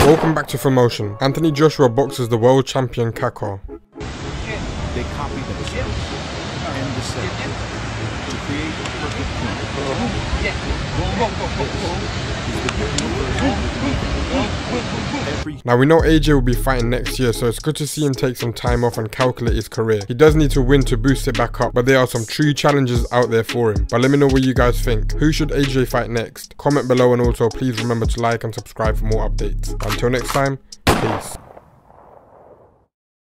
Welcome back to Promotion. Anthony Joshua boxes the world champion Kaka. They copy the chip and the set to create a perfect team. Now we know AJ will be fighting next year, so it's good to see him take some time off and calculate his career. He does need to win to boost it back up, but there are some true challenges out there for him. But let me know what you guys think. Who should AJ fight next? Comment below, and also please remember to like and subscribe for more updates. Until next time, peace.